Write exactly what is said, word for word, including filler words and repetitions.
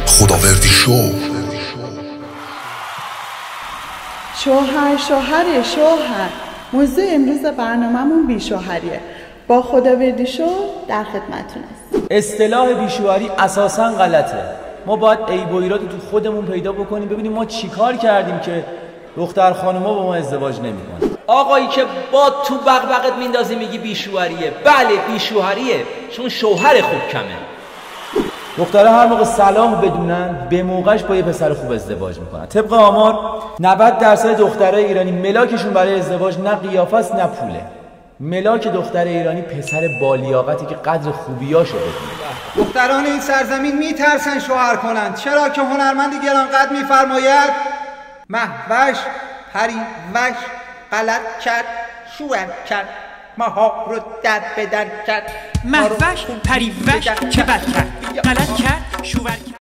خداوردی شو. شوهر شوهر شوهر موضوع امروز برنامه‌مون بیشوهریه. با خداوردی شو در خدمتتون است. اصطلاح بیشوهری اساساً غلطه. ما باید عیب و ایراد تو خودمون پیدا بکنیم، ببینیم ما چیکار کردیم که دختر خانوما با ما ازدواج نمی‌کنن. آقایی که با تو بغبغت میندازی میگی بیشوهریه. بله بیشوهریه، چون شوهر خوب کمه. دخترها هر موقع صلاح بدونن به موقعش با یه پسر خوب ازدواج میکنن. طبق آمار نود درصد دخترای ایرانی ملاکشون برای ازدواج نه قیافه است نه پوله. ملاک دختر ایرانی پسر بالیاقتی که قدر خوبیاشو بدونه. دختران این سرزمین میترسن شوهر کنند، چرا که هنرمند گرانقدر میفرماید مهوش پریوش غلط کرد شوهر کرد ماها رو در بدر کرد. مهوش پریوش چه بد کرد غلط کرد شوهر کرد.